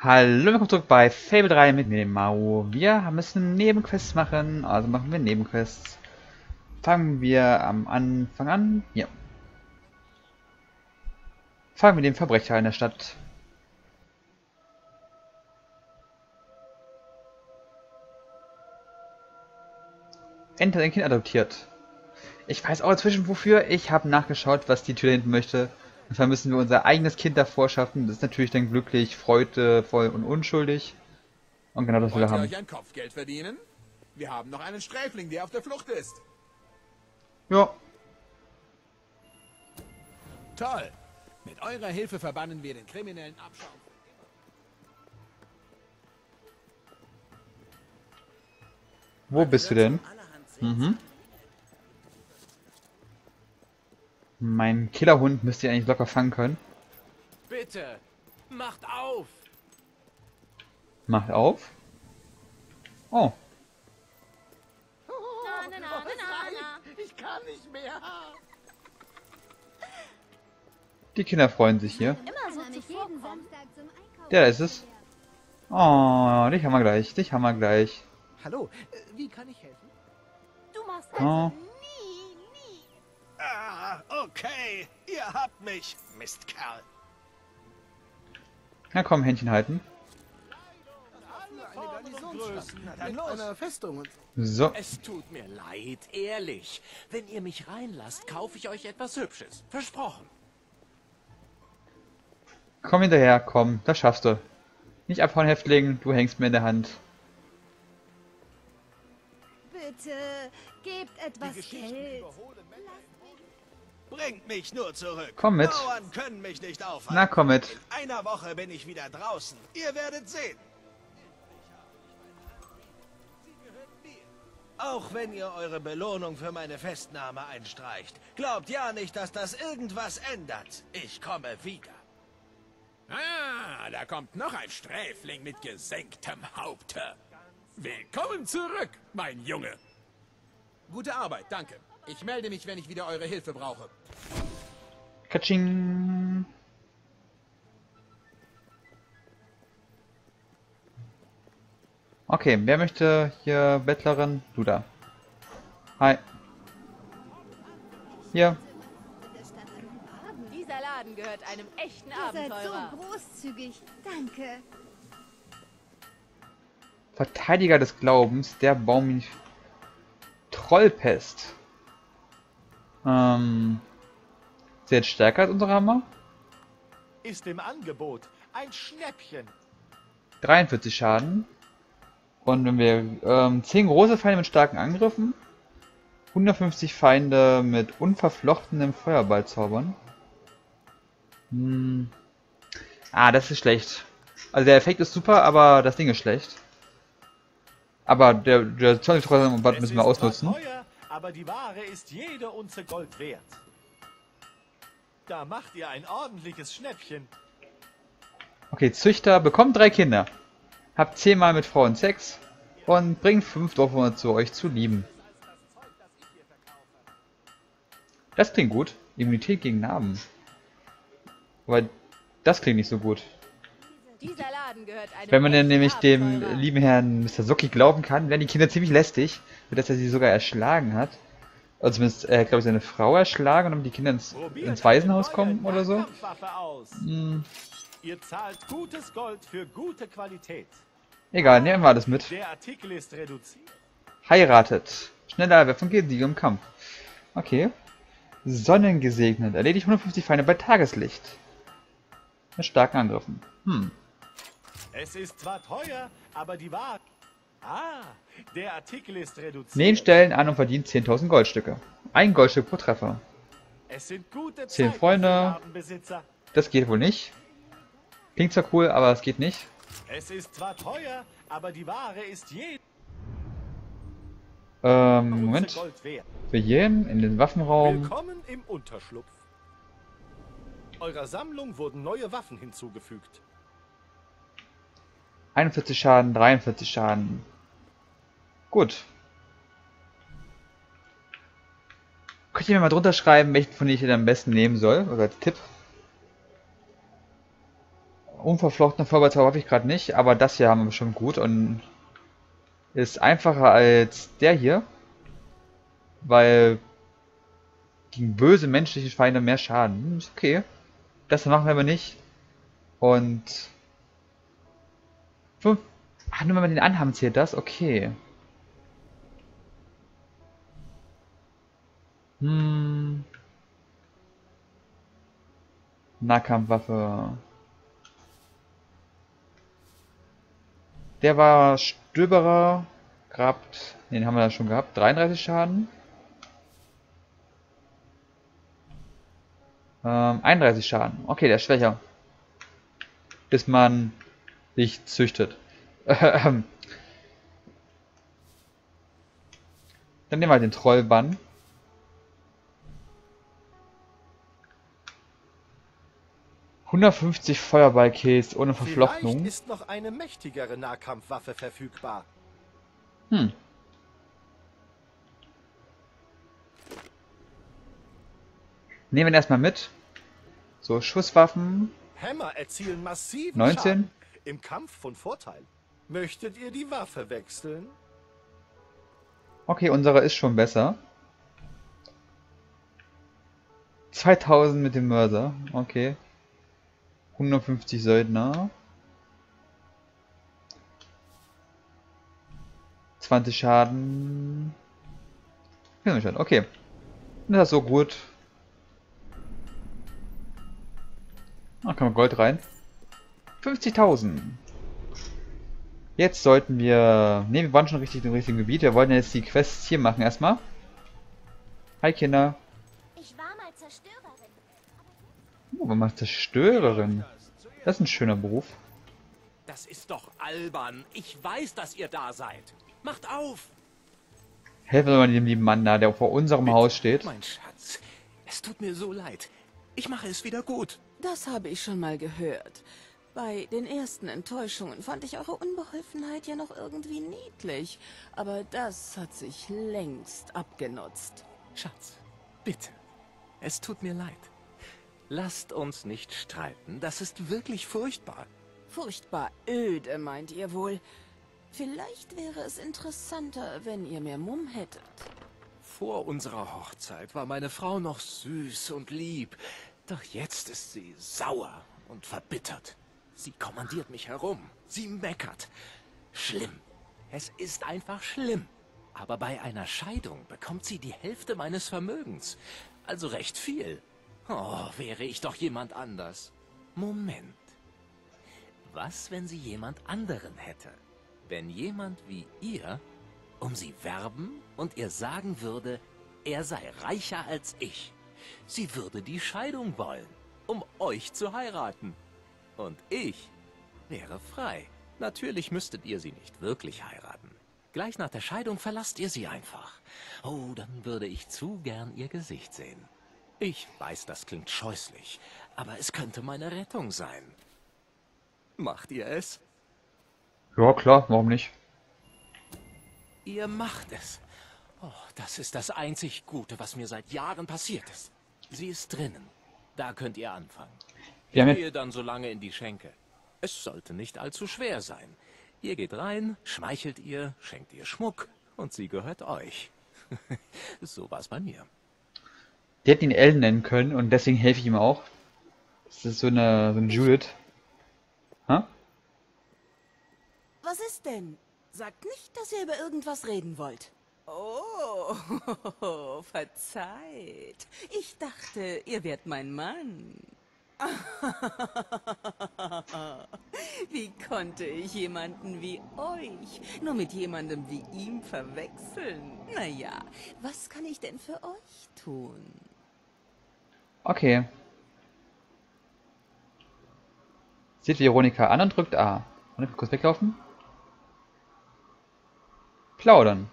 Hallo, willkommen zurück bei Fable 3 mit mir, dem Mau. Wir müssen Nebenquests machen, also machen wir Nebenquests. Fangen wir am Anfang an. Hier. Fangen wir den Verbrecher in der Stadt. Enter ein Kind adoptiert. Ich weiß auch inzwischen wofür. Ich habe nachgeschaut, was die Tür hinten möchte. Und zwar müssen wir unser eigenes Kind davor schaffen. Das ist natürlich dann glücklich, freudevoll und unschuldig. Und genau das will er Wollt ihr haben. euch ein Kopfgeld verdienen? Wir haben noch einen Sträfling, der auf der Flucht ist. Ja. Toll. Mit eurer Hilfe verbannen wir den kriminellen Abschaum. Wo bist du denn? Mhm. Mein Killerhund müsste ihr eigentlich locker fangen können. Bitte, macht auf! Macht auf. Oh. Ich kann nicht mehr. Die Kinder freuen sich hier. Immer so zuvorkommen. Der da ist es. Oh, dich haben wir gleich. Dich haben wir gleich. Hallo, wie kann ich helfen? Du machst Oh. nie. Ah, okay. Ihr habt mich, Mistkerl. Na komm, Händchen halten. Mit einer Festung. So. Es tut mir leid, ehrlich. Wenn ihr mich reinlasst, kaufe ich euch etwas Hübsches. Versprochen. Komm hinterher, komm. Das schaffst du. Nicht abhauen, Häftling. Du hängst mir in der Hand. Bitte, gebt etwas Geld. Bringt mich nur zurück. Komm mit. Bauern können mich nicht aufhalten. Na, komm mit. In einer Woche bin ich wieder draußen. Ihr werdet sehen. Auch wenn ihr eure Belohnung für meine Festnahme einstreicht, glaubt ja nicht, dass das irgendwas ändert. Ich komme wieder. Ah, da kommt noch ein Sträfling mit gesenktem Haupte. Willkommen zurück, mein Junge. Gute Arbeit, danke. Ich melde mich, wenn ich wieder eure Hilfe brauche. Katsching. Okay, wer möchte hier Bettlerin? Du da. Hi. Hier. Dieser Laden gehört einem echten Ihr seid Abenteurer. so großzügig. Danke. Verteidiger des Glaubens, der Baum. Trollpest. Ist der jetzt stärker als unser Hammer? Ist im Angebot. Ein Schnäppchen. 43 Schaden. Und wenn wir 10 große Feinde mit starken Angriffen, 150 Feinde mit unverflochtenem Feuerball zaubern. Das ist schlecht. Also der Effekt ist super, aber das Ding ist schlecht. Aber der 20 Band müssen wir ausnutzen. Zwar teuer, aber die Ware ist jede Unze Gold wert. Da macht ihr ein ordentliches Schnäppchen. Okay, Züchter bekommt 3 Kinder. Habt 10 Mal mit Frauen Sex und bringt 5 Dorfbewohner zu euch zu lieben. Das klingt gut. Immunität gegen Narben. Aber das klingt nicht so gut. Dieser Laden gehört einem Wenn man dann echten nämlich dem Abenteurer. lieben Herrn Mr. Socki glauben kann, werden die Kinder ziemlich lästig, für das er sie sogar erschlagen hat. Also zumindest, glaube ich, seine Frau erschlagen und damit die Kinder ins Waisenhaus kommen oder so. Kampfwaffe aus. Ihr zahlt gutes Gold für gute Qualität. Egal, nehmen wir alles mit. Der Artikel ist reduziert. Heiratet. Schneller Erwerb geht Siege im Kampf. Okay. Sonnengesegnet. Erledigt 150 Feinde bei Tageslicht. Mit starken Angriffen. Es ist zwar teuer, aber die Ware... Ah, der Artikel ist reduziert. Nähen Stellen an und verdient 10.000 Goldstücke. Ein Goldstück pro Treffer. Es sind gute 10 Zeiten Freunde. für Ladenbesitzer. Das geht wohl nicht. Klingt zwar cool, aber es geht nicht. Es ist zwar teuer, aber die Ware ist jede Moment. Unze Gold wert. Wir gehen in den Waffenraum. Willkommen im Unterschlupf. Eurer Sammlung wurden neue Waffen hinzugefügt. 41 Schaden, 43 Schaden. Gut. Könnt ihr mir mal drunter schreiben, welchen von denen ich denn am besten nehmen soll? Oder als Tipp? Unverflochtener Feuerzauber habe ich gerade nicht, aber das hier haben wir schon gut und ist einfacher als der hier, weil gegen böse menschliche Feinde mehr Schaden. Ist okay. Das machen wir aber nicht. Und 5. Ach, nur wenn wir den anhaben, zählt das? Okay. Nahkampfwaffe. Der war Stöberer. Grabt. Den haben wir da schon gehabt. 33 Schaden. 31 Schaden. Okay, der ist schwächer. Bis man sich züchtet. Dann nehmen wir den Trollbann. ...150 Feuerball-Kills ohne Verflochtung. Vielleicht ist noch eine mächtigere Nahkampfwaffe verfügbar. Nehmen wir ihn erstmal mit. So, Schusswaffen. Hämmer erzielen massiven 19. Schaden. Im Kampf von Vorteil. Möchtet ihr die Waffe wechseln? Okay, unsere ist schon besser. 2000 mit dem Mörser. Okay. 150 Söldner. 20 Schaden. Okay. Das ist so gut. Da kommt Gold rein. 50.000. Jetzt sollten wir... Ne, wir waren schon richtig im richtigen Gebiet. Wir wollen jetzt die Quests hier machen erstmal. Hi Kinder. Ich war mal Zerstörerin. Oh, wir machen Zerstörerin. Das ist ein schöner Beruf. Das ist doch albern. Ich weiß, dass ihr da seid. Macht auf! Helfen wir mal dem lieben Mann da, der vor unserem Haus steht. Mein Schatz, es tut mir so leid. Ich mache es wieder gut. Das habe ich schon mal gehört. Bei den ersten Enttäuschungen fand ich eure Unbeholfenheit ja noch irgendwie niedlich. Aber das hat sich längst abgenutzt. Schatz, bitte. Es tut mir leid. Lasst uns nicht streiten. Das ist wirklich furchtbar. Furchtbar öde, meint ihr wohl? Vielleicht wäre es interessanter, wenn ihr mehr Mumm hättet. Vor unserer Hochzeit war meine Frau noch süß und lieb. Doch jetzt ist sie sauer und verbittert. Sie kommandiert mich herum. Sie meckert. Schlimm. Es ist einfach schlimm. Aber bei einer Scheidung bekommt sie die Hälfte meines Vermögens. Also recht viel. Oh, wäre ich doch jemand anders. Moment. Was, wenn sie jemand anderen hätte? Wenn jemand wie ihr um sie werben und ihr sagen würde, er sei reicher als ich. Sie würde die Scheidung wollen, um euch zu heiraten. Und ich wäre frei. Natürlich müsstet ihr sie nicht wirklich heiraten. Gleich nach der Scheidung verlasst ihr sie einfach. Oh, dann würde ich zu gern ihr Gesicht sehen. Ich weiß, das klingt scheußlich, aber es könnte meine Rettung sein. Macht ihr es? Ja, klar, warum nicht? Ihr macht es. Oh, das ist das einzig Gute, was mir seit Jahren passiert ist. Sie ist drinnen. Da könnt ihr anfangen. Ich gehe dann so lange in die Schenke. Es sollte nicht allzu schwer sein. Ihr geht rein, schmeichelt ihr, schenkt ihr Schmuck und sie gehört euch. So war's bei mir. Die hätten ihn Ellen nennen können und deswegen helfe ich ihm auch. Das ist so ein Judith. Ha? Was ist denn? Sagt nicht, dass ihr über irgendwas reden wollt. Oh, verzeiht. Ich dachte, ihr wärt mein Mann. Wie konnte ich jemanden wie euch nur mit jemandem wie ihm verwechseln? Naja, was kann ich denn für euch tun? Okay. Seht Veronika an und drückt A. Und kurz weglaufen. Plaudern.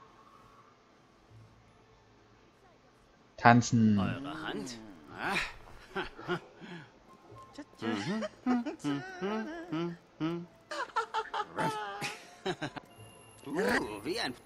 Tanzen. Eure Hand? Wie ein...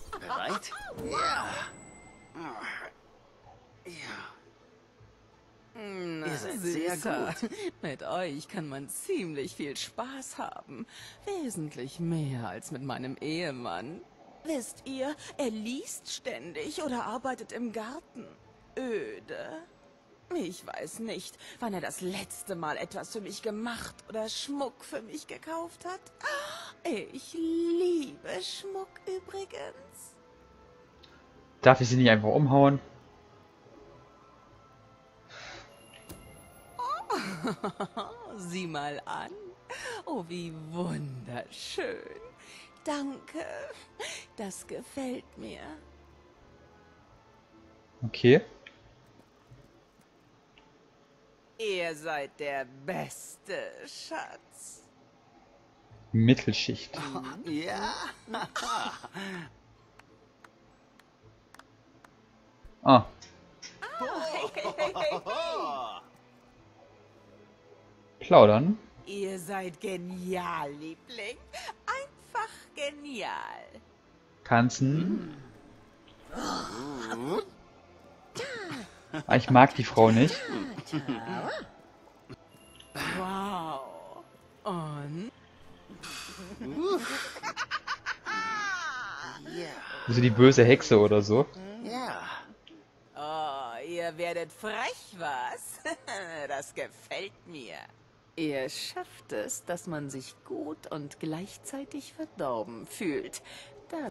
Bereit? Ja. Ja. Na, Ihr seid sehr Süßer. Mit euch kann man ziemlich viel Spaß haben. Wesentlich mehr als mit meinem Ehemann. Wisst ihr, er liest ständig oder arbeitet im Garten. Öde. Ich weiß nicht, wann er das letzte Mal etwas für mich gemacht oder Schmuck für mich gekauft hat. Ich liebe Schmuck übrigens. Darf ich sie nicht einfach umhauen? Sieh mal an. Oh, wie wunderschön. Danke. Das gefällt mir. Okay. Ihr seid der beste Schatz. Mittelschicht. Ja? Ah, plaudern. Ihr seid genial, Liebling. Einfach genial. Tanzen. Ah, ich mag die Frau nicht. Wow. Und? So die böse Hexe oder so. Ja. Oh, ihr werdet frech, was? Das gefällt mir. Ihr schafft es, dass man sich gut und gleichzeitig verdorben fühlt. Das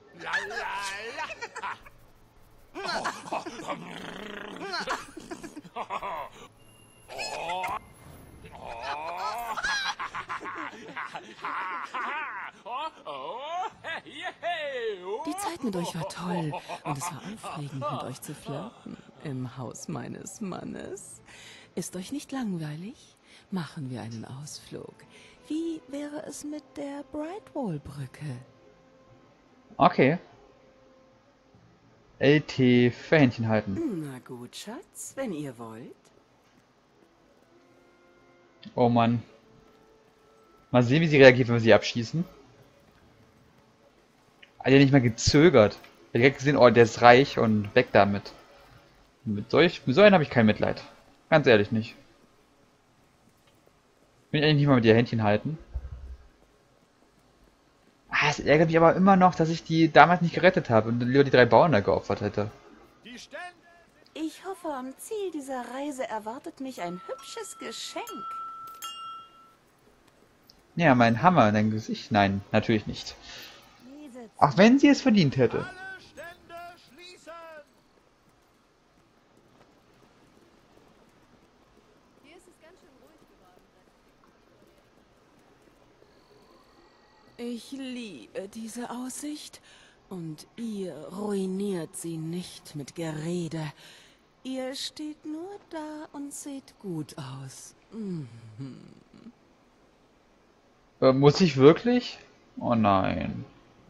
Die Zeit mit euch war toll und es war aufregend, mit euch zu flirten im Haus meines Mannes. Ist euch nicht langweilig? Machen wir einen Ausflug. Wie wäre es mit der Brightwall-Brücke? Okay. LT für Händchen halten. Na gut, Schatz, wenn ihr wollt. Oh Mann. Mal sehen, wie sie reagiert, wenn wir sie abschießen. Hat ja nicht mal gezögert. Hat direkt gesehen, oh, der ist reich und weg damit. Mit so einem habe ich kein Mitleid. Ganz ehrlich nicht. Will ich eigentlich nicht mal mit ihr Händchen halten. Ah, es ärgert mich aber immer noch, dass ich die damals nicht gerettet habe und lieber die 3 Bauern da geopfert hätte. Ich hoffe, am Ziel dieser Reise erwartet mich ein hübsches Geschenk. Ja, mein Hammer in dein Gesicht. Nein, natürlich nicht. Auch wenn sie es verdient hätte. Alle Stände schließen! Hier ist es ganz schön ruhig geworden. Ich liebe diese Aussicht und ihr ruiniert sie nicht mit Gerede. Ihr steht nur da und seht gut aus. Muss ich wirklich? Oh nein.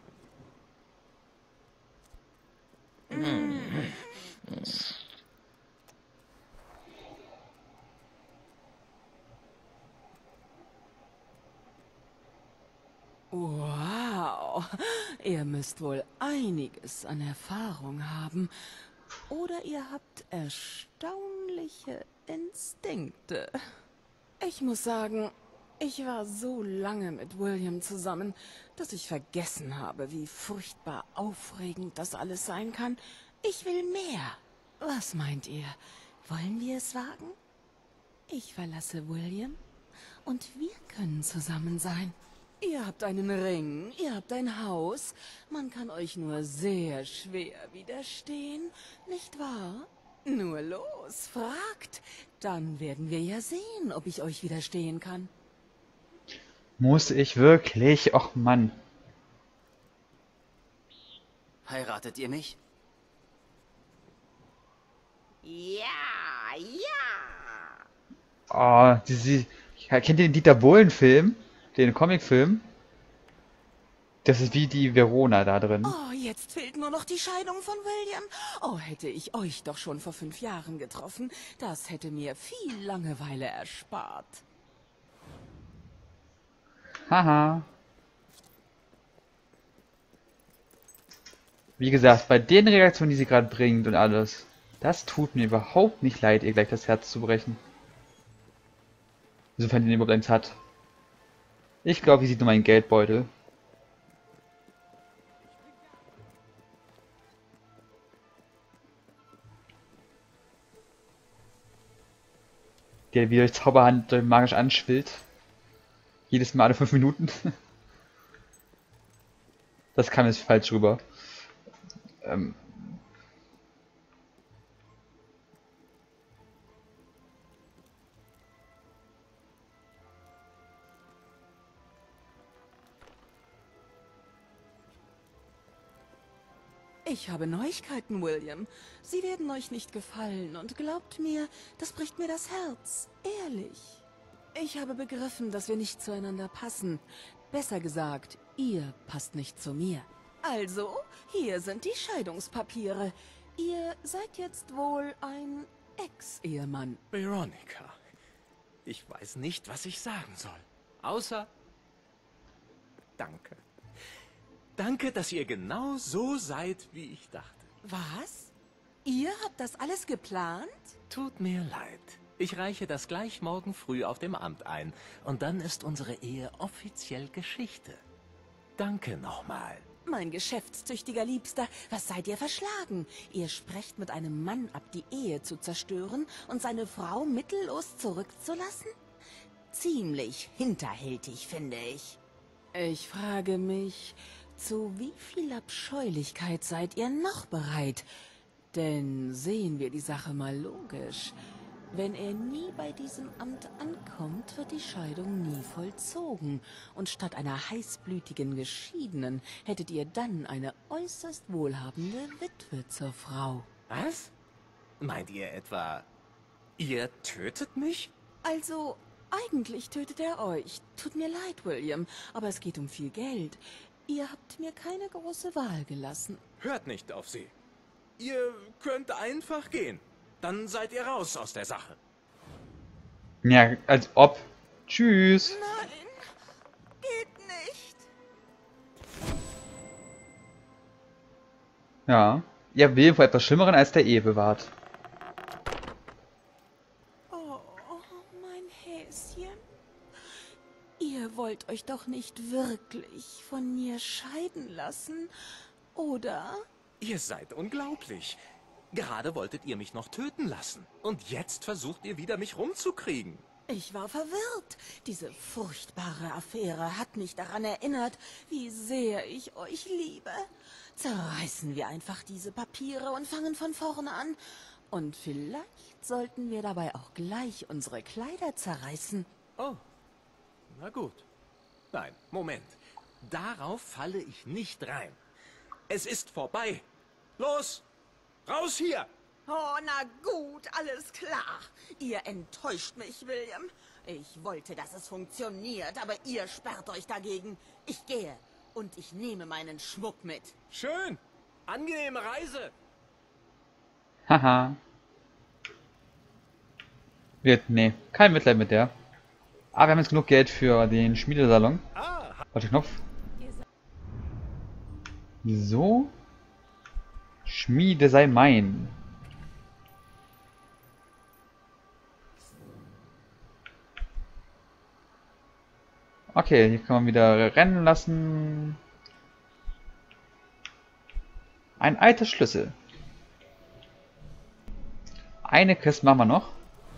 Wow, ihr müsst wohl einiges an Erfahrung haben. Oder ihr habt erstaunliche Instinkte. Ich muss sagen, ich war so lange mit William zusammen, dass ich vergessen habe, wie furchtbar aufregend das alles sein kann. Ich will mehr. Was meint ihr? Wollen wir es wagen? Ich verlasse William und wir können zusammen sein. Ihr habt einen Ring, ihr habt ein Haus. Man kann euch nur sehr schwer widerstehen, nicht wahr? Nur los, fragt. Dann werden wir ja sehen, ob ich euch widerstehen kann. Muss ich wirklich? Och Mann. Heiratet ihr mich? Ja, ja. Oh, kennt ihr den Dieter Bohlen-Film? Den Comicfilm? Das ist wie die Verona da drin. Oh, jetzt fehlt nur noch die Scheidung von William. Oh, hätte ich euch doch schon vor 5 Jahren getroffen. Das hätte mir viel Langeweile erspart. Haha. Wie gesagt, bei den Reaktionen, die sie gerade bringt und alles, Das tut mir überhaupt nicht leid, ihr gleich das Herz zu brechen. Insofern die überhaupt eins hat. Ich glaube, sie sieht nur meinen Geldbeutel. Der wieder durch Zauberhand magisch anschwillt. Jedes Mal alle 5 Minuten. Das kam jetzt falsch rüber. Ich habe Neuigkeiten, William. Sie werden euch nicht gefallen und glaubt mir, das bricht mir das Herz. Ehrlich. Ich habe begriffen, dass wir nicht zueinander passen. Besser gesagt, ihr passt nicht zu mir. Also, hier sind die Scheidungspapiere. Ihr seid jetzt wohl ein Ex-Ehemann. Veronica, ich weiß nicht, was ich sagen soll. Außer... Danke. Danke, dass ihr genau so seid, wie ich dachte. Was? Ihr habt das alles geplant? Tut mir leid. Ich reiche das gleich morgen früh auf dem Amt ein. Und dann ist unsere Ehe offiziell Geschichte. Danke nochmal. Mein geschäftstüchtiger Liebster, was seid ihr verschlagen? Ihr sprecht mit einem Mann ab, die Ehe zu zerstören und seine Frau mittellos zurückzulassen? Ziemlich hinterhältig, finde ich. Ich frage mich, zu wie viel Abscheulichkeit seid ihr noch bereit? Denn sehen wir die Sache mal logisch. Wenn er nie bei diesem Amt ankommt, wird die Scheidung nie vollzogen. Und statt einer heißblütigen Geschiedenen hättet ihr dann eine äußerst wohlhabende Witwe zur Frau. Was? Meint ihr etwa, ihr tötet mich? Also, eigentlich tötet er euch. Tut mir leid, William, aber es geht um viel Geld. Ihr habt mir keine große Wahl gelassen. Hört nicht auf sie. Ihr könnt einfach gehen. Dann seid ihr raus aus der Sache. Ja, als ob. Tschüss. Nein, geht nicht. Ja. Ihr Willen vor etwas Schlimmeren als der Ehe bewahrt. Oh, mein Häschen. Ihr wollt euch doch nicht wirklich von mir scheiden lassen, oder? Ihr seid unglaublich. Gerade wolltet ihr mich noch töten lassen. Und jetzt versucht ihr wieder, mich rumzukriegen. Ich war verwirrt. Diese furchtbare Affäre hat mich daran erinnert, wie sehr ich euch liebe. Zerreißen wir einfach diese Papiere und fangen von vorne an. Und vielleicht sollten wir dabei auch gleich unsere Kleider zerreißen. Oh, na gut. Nein, Moment. Darauf falle ich nicht rein. Es ist vorbei. Los! Raus hier! Oh, na gut, alles klar. Ihr enttäuscht mich, William. Ich wollte, dass es funktioniert, aber ihr sperrt euch dagegen. Ich gehe und ich nehme meinen Schmuck mit. Schön! Angenehme Reise! Haha. Nee, kein Mitleid mit der. Aber wir haben jetzt genug Geld für den Schmiedesalon. Warte, Knopf. So. Schmiede sei mein. Okay, hier kann man wieder rennen lassen. Ein alter Schlüssel. Eine Quest machen wir noch.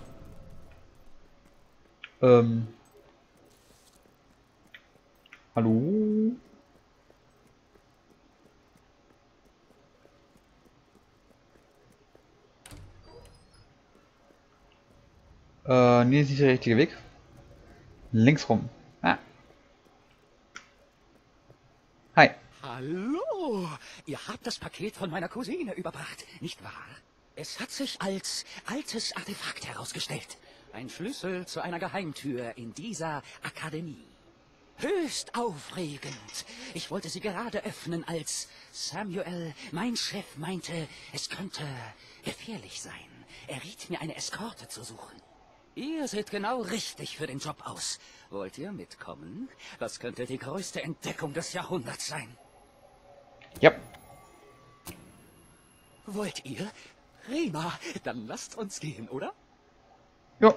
Hallo? Nee, ist nicht der richtige Weg. Links rum. Ah. Hi. Hallo, ihr habt das Paket von meiner Cousine überbracht, nicht wahr? Es hat sich als altes Artefakt herausgestellt. Ein Schlüssel zu einer Geheimtür in dieser Akademie. Höchst aufregend. Ich wollte sie gerade öffnen, als Samuel, mein Chef, meinte, es könnte gefährlich sein. Er riet mir, eine Eskorte zu suchen. Ihr seht genau richtig für den Job aus. Wollt ihr mitkommen? Das könnte die größte Entdeckung des Jahrhunderts sein. Ja. Wollt ihr? Prima, dann lasst uns gehen, oder? Jo.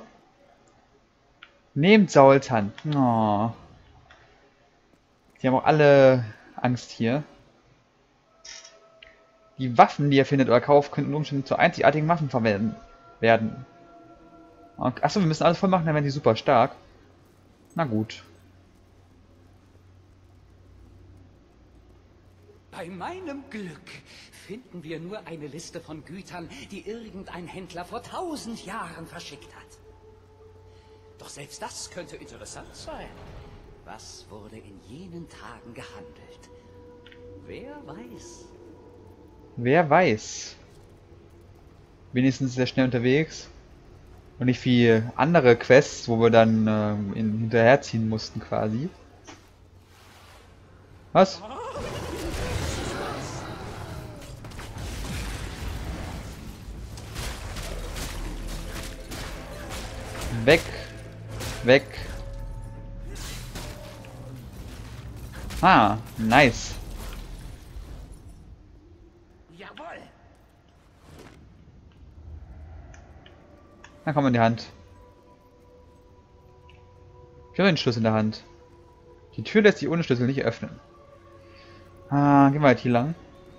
Nehmt Sauls Hand. Oh. Die haben auch alle Angst hier. Die Waffen, die ihr findet oder kauft, könnten unter Umständen zu einzigartigen Waffen verwenden werden. Okay. Achso, wir müssen alles voll machen, dann werden die super stark. Na gut. Bei meinem Glück finden wir nur eine Liste von Gütern, die irgendein Händler vor 1000 Jahren verschickt hat. Doch selbst das könnte interessant sein. Was wurde in jenen Tagen gehandelt? Wer weiß? Wer weiß. Wenigstens ist er schnell unterwegs. Und nicht wie andere Quests, wo wir dann hinterherziehen mussten quasi. Was? Weg. Weg. Ah, nice. Jawohl. Na komm in die Hand. Ich habe den Schlüssel in der Hand. Die Tür lässt sich ohne Schlüssel nicht öffnen. Ah, gehen wir halt hier lang.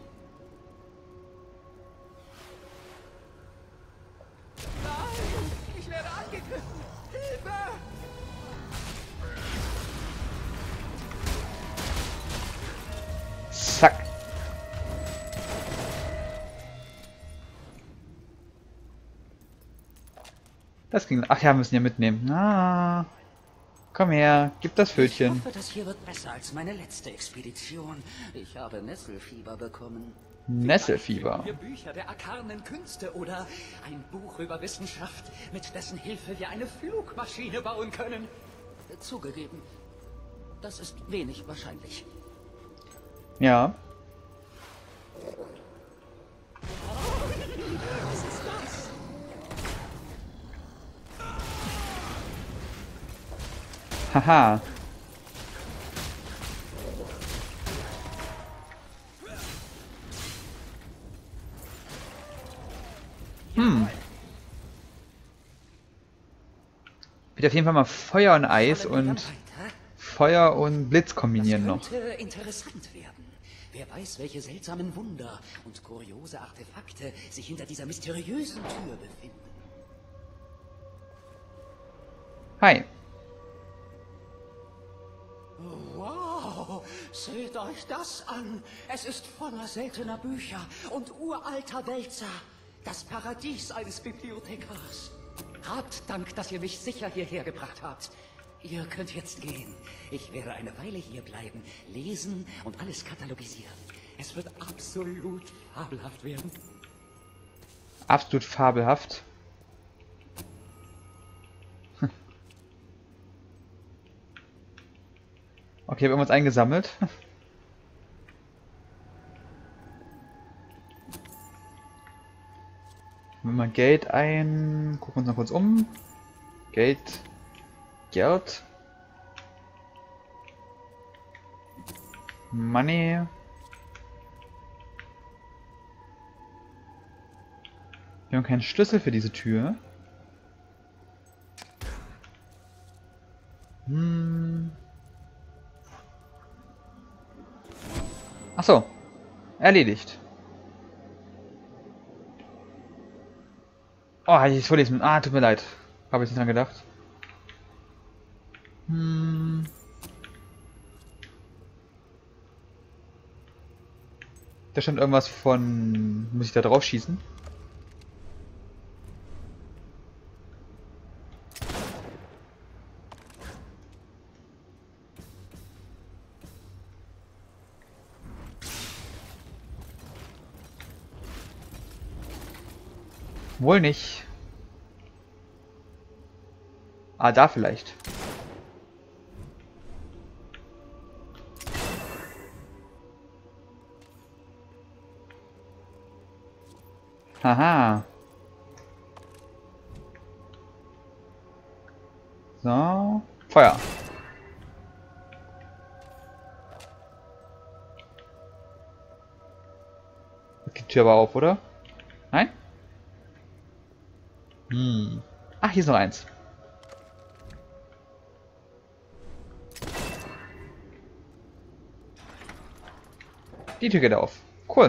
Ich werde angegriffen. Hilfe! Zack. Das ging. Ach ja, wir müssen ja mitnehmen. Ah. Komm her, gib das Pfötchen. Ich hoffe, das hier wird besser als meine letzte Expedition. Ich habe Nesselfieber bekommen. Nesselfieber. Vielleicht finden wir Bücher der arkanen Künste oder ein Buch über Wissenschaft, mit dessen Hilfe wir eine Flugmaschine bauen können. Zugegeben, das ist wenig wahrscheinlich. Ja. Was ist das? Haha. Wird auf jeden Fall mal Feuer und Eis und Feuer und Blitz kombinieren noch. Das könnte interessant werden. Wer weiß, welche seltsamen Wunder und kuriose Artefakte sich hinter dieser mysteriösen Tür befinden. Hi. Wow, seht euch das an. Es ist voller seltener Bücher und uralter Wälzer. Das Paradies eines Bibliothekars. Habt Dank, dass ihr mich sicher hierher gebracht habt. Ihr könnt jetzt gehen. Ich werde eine Weile hier bleiben, lesen und alles katalogisieren. Es wird absolut fabelhaft werden. Absolut fabelhaft. Okay, wir haben uns eingesammelt. Nehmen wir mal Geld ein. Gucken uns noch kurz um. Geld. Geld. Money. Wir haben keinen Schlüssel für diese Tür. Ach so. Erledigt. Oh, hätte ich es vorlesen. Ah, tut mir leid. Habe ich nicht dran gedacht. Da stand irgendwas von... Muss ich da drauf schießen? Wohl nicht. Ah, da vielleicht. Haha. So. Feuer. Jetzt geht die Tür aber auf, oder? Nein? Ach, hier ist noch eins. Die Tür geht auf. Cool.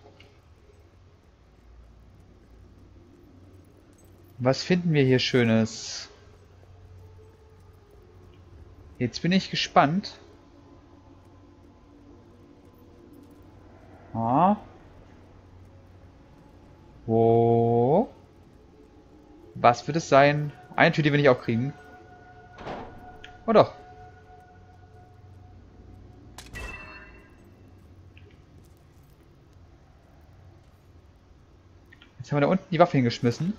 Was finden wir hier Schönes? Jetzt bin ich gespannt. Ah. Wo? Was wird es sein? Eine Tür, die wir nicht aufkriegen. Oh doch. Jetzt haben wir da unten die Waffe hingeschmissen.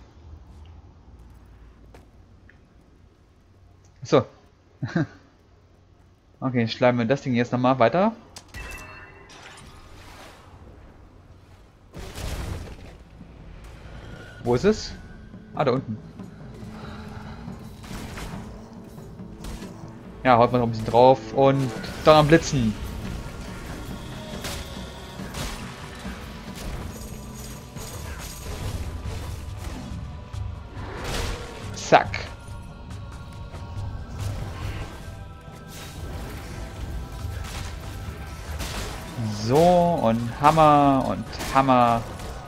So. Okay, schleimen wir das Ding jetzt nochmal weiter. Wo ist es? Ah, da unten. Ja, haut man noch ein bisschen drauf und dann am Blitzen. Zack. So, und Hammer und Hammer.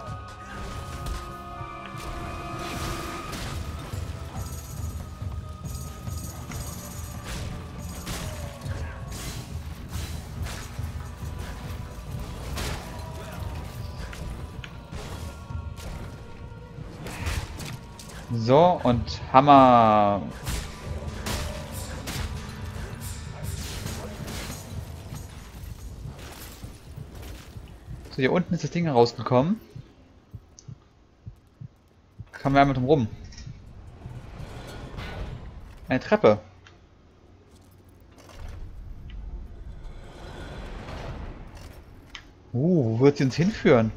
So, und Hammer. So, hier unten ist das Ding rausgekommen. Kommen wir einmal drum rum. Eine Treppe. Wo wird sie uns hinführen?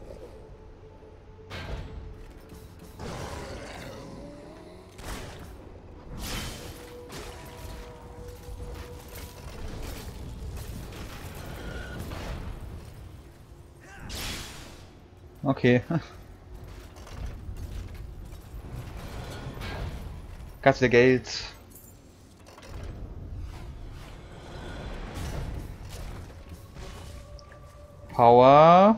Okay. Ganz viel Geld. Power.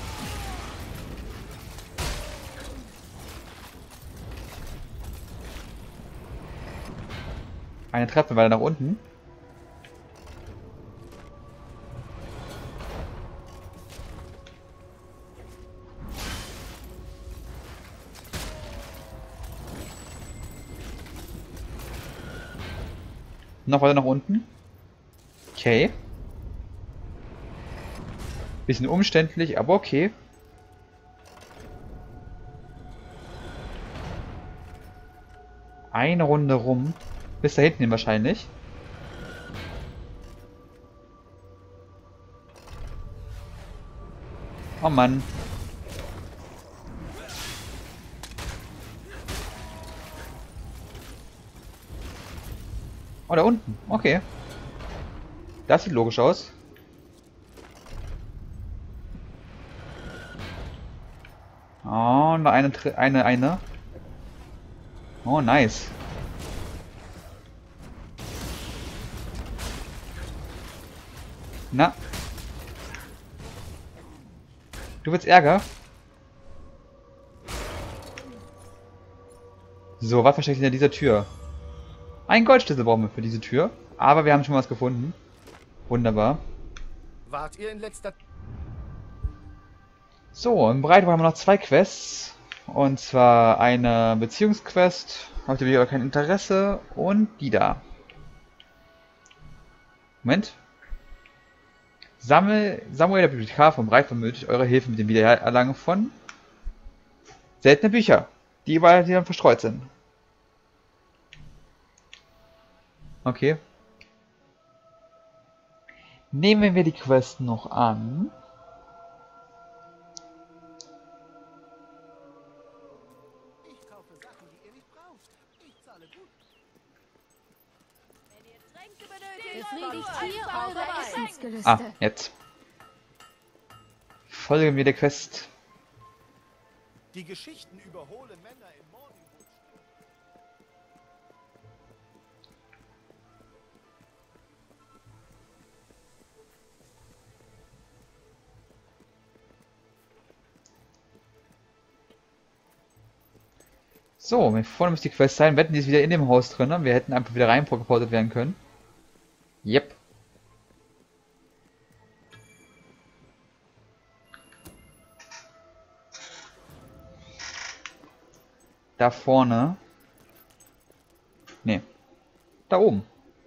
Eine Treppe weiter nach unten. Noch weiter nach unten. Okay. Bisschen umständlich, aber okay. Eine Runde rum. Bis da hinten hin wahrscheinlich. Oh Mann. Oh, da unten. Okay. Das sieht logisch aus. Oh, noch eine. Oh, nice. Na. Du willst Ärger? So, was versteckt hinter dieser Tür? Ein Goldschlüssel brauchen wir für diese Tür. Aber wir haben schon was gefunden. Wunderbar. Wart ihr in letzter... So, im Breitband haben wir noch 2 Quests. Und zwar eine Beziehungsquest. Habt ihr wieder kein Interesse. Und die da. Moment. Samuel der Bibliothekar vom Breitband benötigt eure Hilfe mit dem Wiedererlangen von seltene Bücher, die überall hier verstreut sind. Okay. Nehmen wir die Quest noch an. Ich kaufe Sachen, die ihr nicht braucht. Ich zahle gut. Wenn ihr Tränke benötigt, befriedigt hier eure Essensgelüste. Ah, jetzt. Folgen wir der Quest. Die Geschichten überholen Männer im Morning. So, hier vorne müsste die Quest sein. Wetten, die ist wieder in dem Haus drin. Ne? Wir hätten einfach wieder reingeportet werden können. Yep. Da vorne. Nee. Da oben.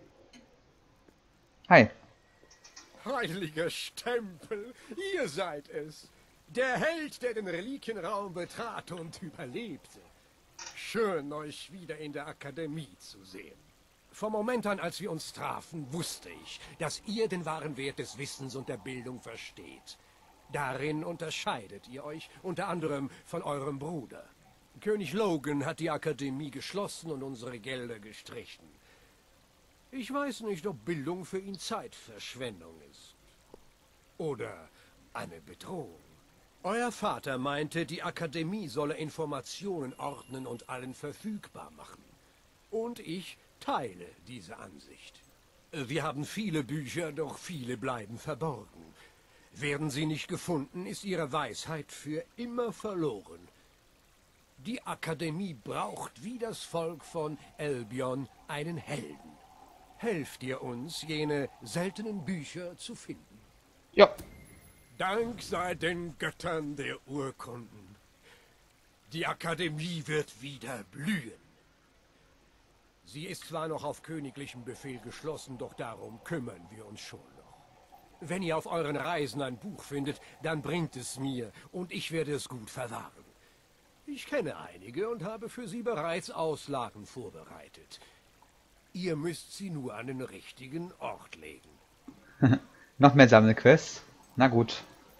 Hi. Heiliger Stempel, ihr seid es. Der Held, der den Reliquienraum betrat und überlebte. Schön, euch wieder in der Akademie zu sehen. Vom Moment an, als wir uns trafen, wusste ich, dass ihr den wahren Wert des Wissens und der Bildung versteht. Darin unterscheidet ihr euch unter anderem von eurem Bruder. König Logan hat die Akademie geschlossen und unsere Gelder gestrichen. Ich weiß nicht, ob Bildung für ihn Zeitverschwendung ist. Oder eine Bedrohung. Euer Vater meinte, die Akademie solle Informationen ordnen und allen verfügbar machen. Und ich teile diese Ansicht. Wir haben viele Bücher, doch viele bleiben verborgen. Werden sie nicht gefunden, ist ihre Weisheit für immer verloren. Die Akademie braucht wie das Volk von Albion einen Helden. Helft ihr uns, jene seltenen Bücher zu finden. Ja. Dank sei den Göttern der Urkunden. Die Akademie wird wieder blühen. Sie ist zwar noch auf königlichem Befehl geschlossen, doch darum kümmern wir uns schon noch. Wenn ihr auf euren Reisen ein Buch findet, dann bringt es mir und ich werde es gut verwahren. Ich kenne einige und habe für sie bereits Auslagen vorbereitet. Ihr müsst sie nur an den richtigen Ort legen. Noch mehr Sammelquests. Na gut.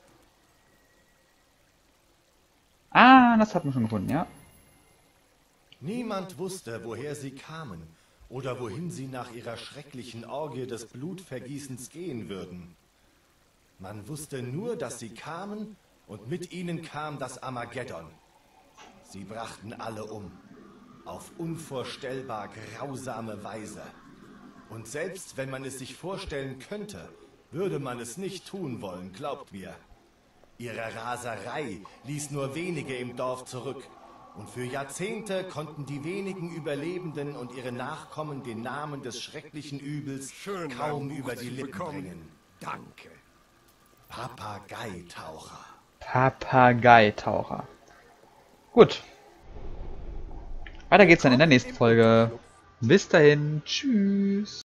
Ah, das hat man schon gefunden, ja. Niemand wusste, woher sie kamen oder wohin sie nach ihrer schrecklichen Orgie des Blutvergießens gehen würden. Man wusste nur, dass sie kamen und mit ihnen kam das Armageddon. Sie brachten alle um, auf unvorstellbar grausame Weise. Und selbst wenn man es sich vorstellen könnte, würde man es nicht tun wollen, glaubt mir. Ihre Raserei ließ nur wenige im Dorf zurück. Und für Jahrzehnte konnten die wenigen Überlebenden und ihre Nachkommen den Namen des schrecklichen Übels kaum über die Lippen bringen. Danke. Papageitaucher. Papageitaucher. Gut. Weiter geht's dann in der nächsten Folge. Bis dahin. Tschüss.